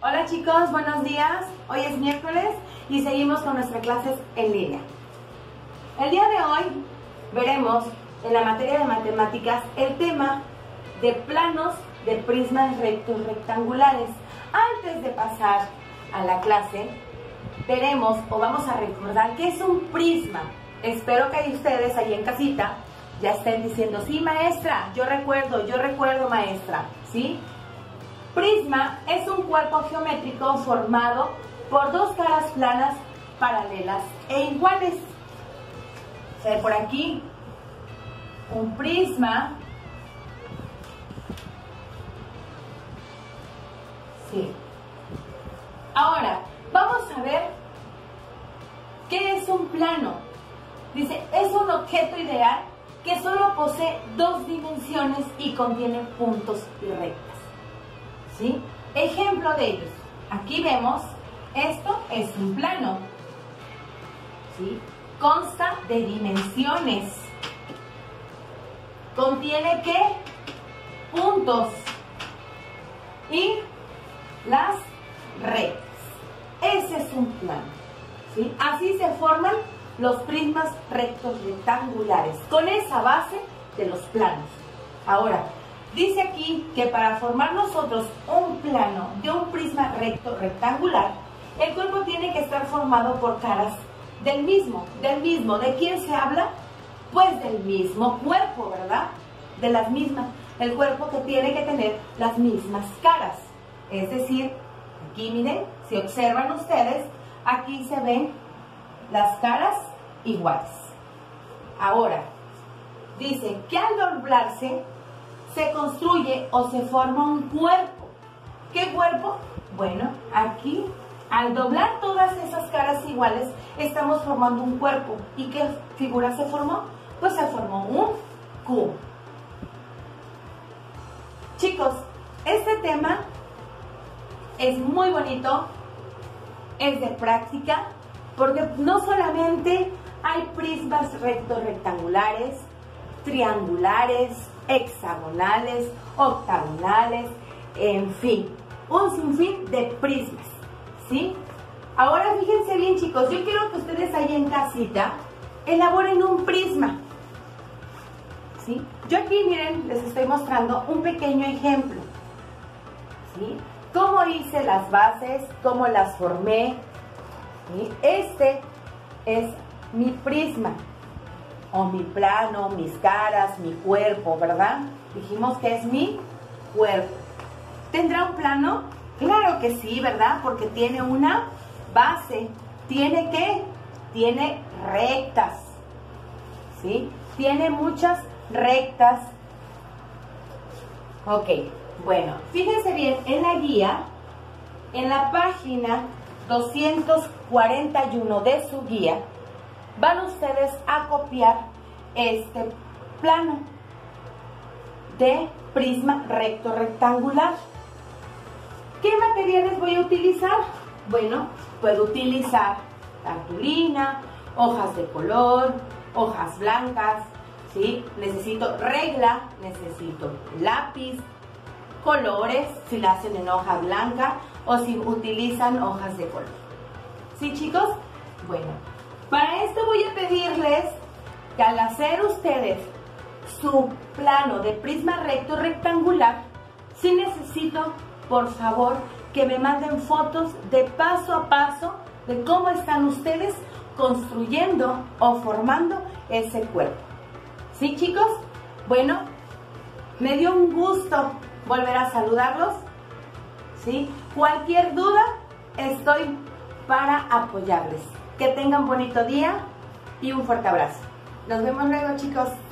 Hola chicos, buenos días. Hoy es miércoles y seguimos con nuestras clases en línea. El día de hoy veremos en la materia de matemáticas el tema de planos de prismas rectos rectangulares. Antes de pasar a la clase, veremos o vamos a recordar qué es un prisma. Espero que ustedes ahí en casita ya estén diciendo, sí maestra, yo recuerdo maestra, ¿sí? Prisma es un cuerpo geométrico formado por dos caras planas paralelas e iguales. Se ve por aquí un prisma. Sí. Ahora, vamos a ver qué es un plano. Dice, es un objeto ideal que solo posee dos dimensiones y contiene puntos y rectas. ¿Sí? Ejemplo de ellos. Aquí vemos, esto es un plano. ¿Sí? Consta de dimensiones. Contiene ¿qué? Puntos. Y las rectas. Ese es un plano. ¿Sí? Así se forman los prismas rectos rectangulares, con esa base de los planos. Ahora, dice aquí que para formar nosotros un plano de un prisma recto rectangular, el cuerpo tiene que estar formado por caras del mismo. ¿De quién se habla? Pues del mismo cuerpo, ¿verdad? De las mismas. El cuerpo que tiene que tener las mismas caras. Es decir, aquí miren, si observan ustedes, aquí se ven las caras iguales. Ahora, dice que al doblarse se construye o se forma un cuerpo. ¿Qué cuerpo? Bueno, aquí al doblar todas esas caras iguales estamos formando un cuerpo. ¿Y qué figura se formó? Pues se formó un cubo. Chicos, este tema es muy bonito, es de práctica, porque no solamente hay prismas rectos rectangulares, triangulares, hexagonales, octagonales, en fin, un sinfín de prismas, ¿sí? Ahora fíjense bien chicos, yo quiero que ustedes ahí en casita elaboren un prisma, ¿sí? Yo aquí miren, les estoy mostrando un pequeño ejemplo, ¿sí? Cómo hice las bases, cómo las formé, ¿sí? Este es mi prisma, o mi plano, mis caras, mi cuerpo, ¿verdad? Dijimos que es mi cuerpo. ¿Tendrá un plano? Claro que sí, ¿verdad? Porque tiene una base. ¿Tiene qué? Tiene rectas, ¿sí? Tiene muchas rectas. Ok, bueno, fíjense bien, en la guía, en la página 241 de su guía, van ustedes a copiar este plano de prisma recto rectangular. ¿Qué materiales voy a utilizar? Bueno, puedo utilizar cartulina, hojas de color, hojas blancas, ¿sí? Necesito regla, necesito lápiz, colores, si la hacen en hoja blanca o si utilizan hojas de color. ¿Sí, chicos? Bueno, para esto voy a pedirles que al hacer ustedes su plano de prisma recto rectangular, sí necesito, por favor, que me manden fotos de paso a paso de cómo están ustedes construyendo o formando ese cuerpo. ¿Sí, chicos? Bueno, me dio un gusto volver a saludarlos, ¿sí? Cualquier duda, estoy para apoyarles. Que tengan bonito día y un fuerte abrazo. Nos vemos luego, chicos.